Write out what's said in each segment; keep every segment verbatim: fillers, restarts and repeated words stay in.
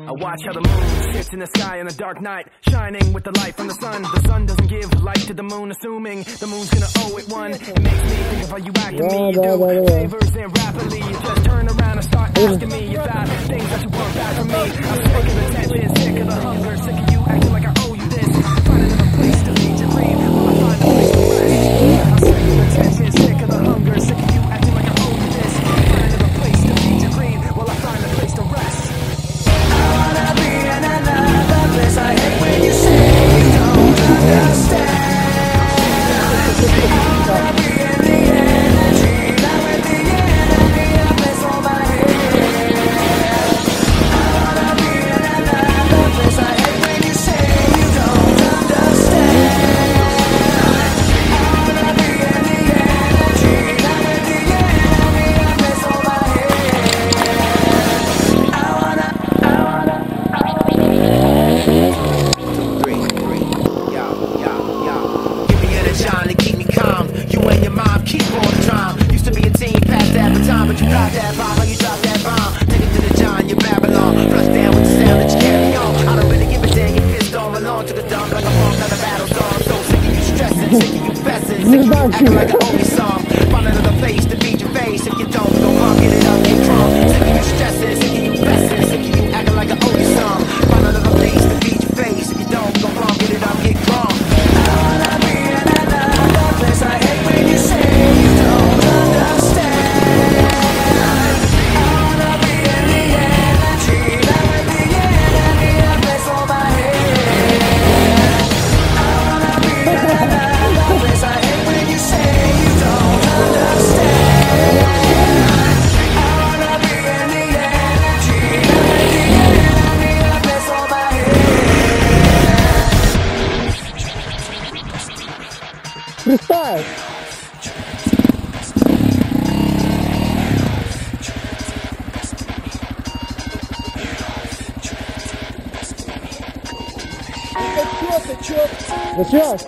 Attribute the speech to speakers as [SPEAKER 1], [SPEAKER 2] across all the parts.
[SPEAKER 1] I watch how the moon sits in the sky on a dark night, shining with the light from the sun. The sun doesn't give light to the moon, assuming the moon's gonna owe it one. It makes me think of how you act to me. You do favors and rapidly you just turn around and start asking me about things that you want back from me. I'm sick of the tension, sick of the hunger, sick of you acting like I owe you this. Find another place to feed your dream while I find a place to rest. I'm sick of the tension, sick of the hunger, sick of you acting like I owe you this. Find another place to feed your dream while I find a place to rest. I wanna be in another place. I hate when you say you don't understand. I wanna be in the energy, not with the enemy of this on my head. I wanna be in another place. I hate when you say you don't understand. I wanna be in the energy, not with the enemy of this on my head. I wanna, I wanna, I wanna. Three, three, yo, yo, yo. Give me a shine to keep me calm. You and your mom keep on the drum. Used to be a teen, past that baton, but you got that bomb, how you drop that bomb. Take it to the John, you Babylon. Flush down with the sound that you carry on. I don't really give a damn, your fist on along. Took a dump like a bomb, another battle song. So sick of you stressing, sick of you fessing, sick of you acting like an only song. Find another place to feed your face. If you don't, go on, get it up, get drunk. Sick of you stressing, sick of you fessing, sick of you acting like an only song. Find another place to feed your face. If you don't, go on, get it up, get drunk. I wanna be in another place. I hate when you say you don't understand. I wanna be in the energy, not with the enemy of place on my head. I wanna be in another place. I hate when you say you don't understand. I wanna be in the energy, not with the enemy of place on my head.
[SPEAKER 2] Freestyle! Зачем?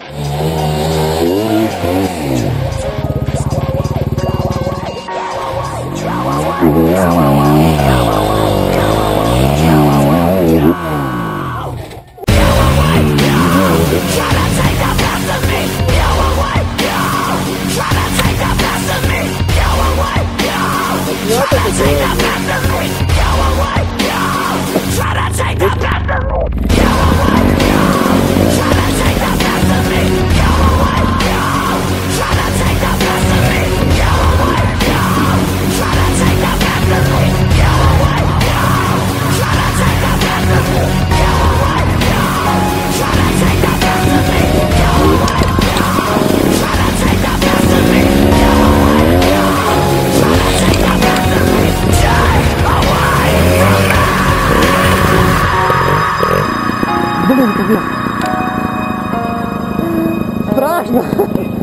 [SPEAKER 2] Блин, страшно!